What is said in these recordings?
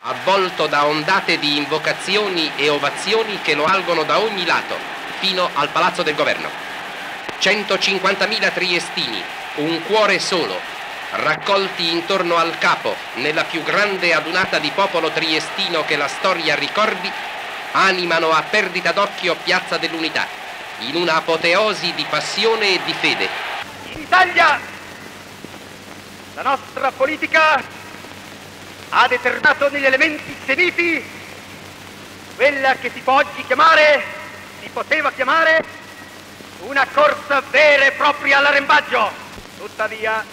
avvolto da ondate di invocazioni e ovazioni che lo algono da ogni lato, fino al Palazzo del Governo. 150.000 triestini, un cuore solo, raccolti intorno al capo, nella più grande adunata di popolo triestino che la storia ricordi, animano a perdita d'occhio Piazza dell'Unità, in una apoteosi di passione e di fede. In Italia, la nostra politica ha determinato negli elementi semiti quella che si può oggi chiamare, si poteva chiamare, una corsa vera e propria all'arrembaggio. Tuttavia,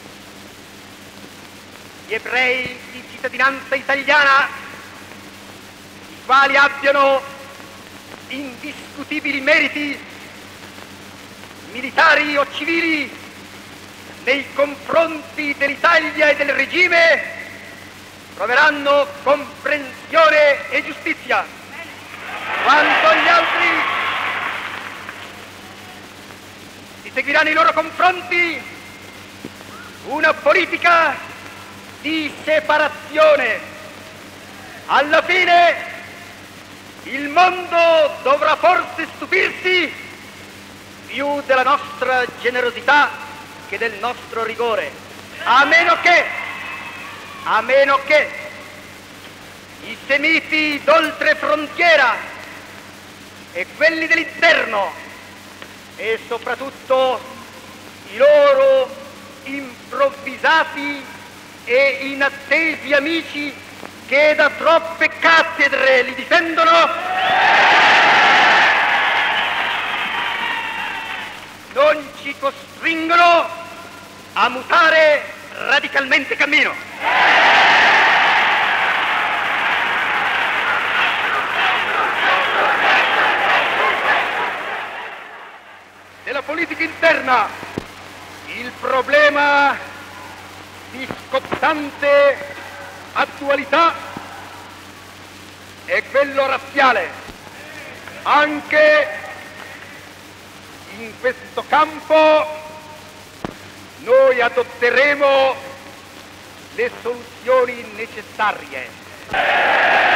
gli ebrei di cittadinanza italiana, i quali abbiano indiscutibili meriti militari o civili nei confronti dell'Italia e del regime, troveranno comprensione e giustizia, quanto gli altri si seguiranno i loro confronti una politica di separazione. Alla fine il mondo dovrà forse stupirsi più della nostra generosità che del nostro rigore, a meno che i semiti d'oltre frontiera e quelli dell'interno e soprattutto i loro improvvisati e inattesi amici che da troppe cattedre li difendono non ci costringono a mutare radicalmente cammino. Nella politica interna il problema di scottante attualità è quello razziale. Anche in questo campo noi adotteremo le soluzioni necessarie.